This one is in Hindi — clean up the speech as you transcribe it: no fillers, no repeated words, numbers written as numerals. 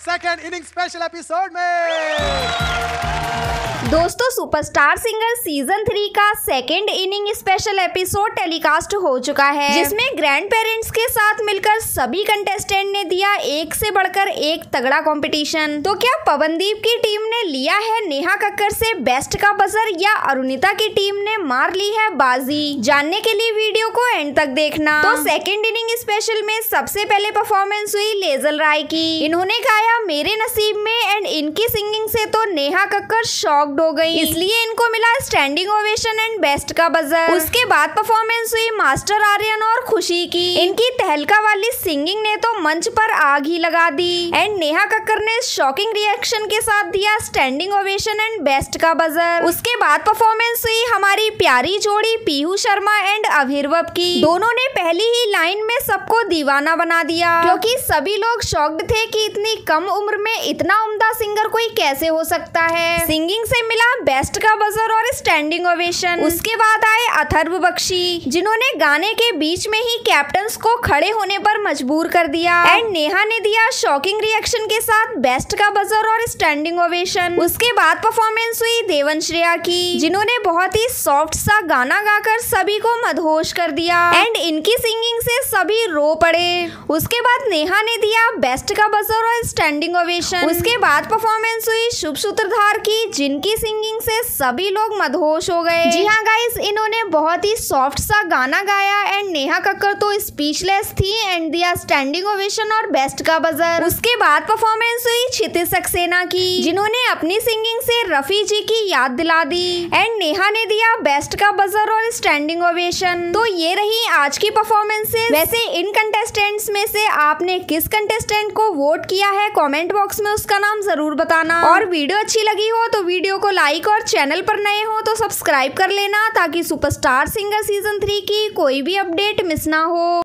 सेकंड इनिंग स्पेशल एपिसोड में। दोस्तों, सुपरस्टार सिंगर सीजन 3 का second inning special episode telecast हो चुका है, जिसमें ग्रैंड पेरेंट्स के साथ मिलकर सभी कंटेस्टेंट ने दिया एक से बढ़कर एक तगड़ा कंपटीशन। तो क्या पवनदीप की टीम ने लिया है नेहा कक्कर से बेस्ट का बजर या अरुणिता की टीम ने मार ली है बाजी? जानने के लिए वीडियो को एंड तक देखना। तो सेकेंड इनिंग स्पेशल में सबसे पहले परफॉर्मेंस हुई लेजल राय की। इन्होंने गाया मेरे नसीब में एंड इनकी सिंगिंग से तो नेहा कक्कर शॉक्ड हो गई, इसलिए इनको मिला स्टैंडिंग ओवेशन एंड बेस्ट का बजर। उसके बाद परफॉर्मेंस हुई मास्टर आर्यन और खुशी की। इनकी तहलका वाली सिंगिंग ने तो मंच पर आग ही लगा दी एंड नेहा कक्कर ने शॉकिंग रिएक्शन के साथ दिया स्टैंडिंग ओवेशन एंड बेस्ट का बजर। उसके बाद परफॉर्मेंस हुई हमारी प्यारी जोड़ी पीहू शर्मा एंड अभिर्वप की। दोनों ने पहली ही लाइन में सबको दीवाना बना दिया, क्योंकि सभी लोग शॉक्ड थे कि इतनी कम उम्र में इतना उम्दा सिंगर कोई कैसे हो सकता है। सिंगिंग से मिला बेस्ट का बजर और स्टैंडिंग ओवेशन। उसके बाद आए अथर्व बख्शी, जिन्होंने गाने के बीच में ही कैप्टन्स को खड़े होने पर मजबूर कर दिया एंड नेहा ने दिया शॉकिंग रिएक्शन के साथ बेस्ट का बजर और स्टैंडिंग ओवेशन। उसके बाद परफॉर्मेंस हुई देवन श्रेया की, जिन्होंने बहुत ही सॉफ्ट सा गाना गाकर सभी को मदहोश कर दिया एंड इनकी सिंगिंग से सभी रो पड़े। उसके बाद नेहा ने दिया बेस्ट का बजर और स्टैंडिंग ओवेशन। उसके बाद परफॉर्मेंस हुई शुभ सूत्रधार की, जिनकी सिंगिंग से सभी लोग मदहोश हो गए। जी हाँ गाइस, इन्होंने बहुत ही सॉफ्ट सा गाना गाया एंड नेहा कक्कर तो स्पीचलेस थी एंड दिया स्टैंडिंग ओवेशन और बेस्ट का बजर। उसके बाद परफॉर्मेंस हुई क्षितिज सक्सेना की, जिन्होंने अपनी सिंगिंग से रफी जी की याद दिला दी एंड नेहा ने दिया बेस्ट का बजर और स्टैंडिंग ओवेशन। तो ये रही आज की परफॉर्मेंसेस। वैसे इन कंटेस्टेंट्स में से आपने किस कंटेस्टेंट को वोट किया है, कमेंट बॉक्स में उसका नाम जरूर बताना। और वीडियो अच्छी लगी हो तो वीडियो को लाइक और चैनल पर नए हो तो सब्सक्राइब कर लेना, ताकि सुपरस्टार सिंगर सीजन 3 की कोई भी अपडेट मिस ना हो।